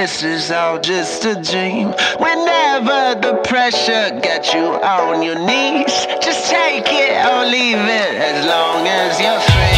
this is all just a dream. Whenever the pressure gets you on your knees, just take it or leave it as long as you're free.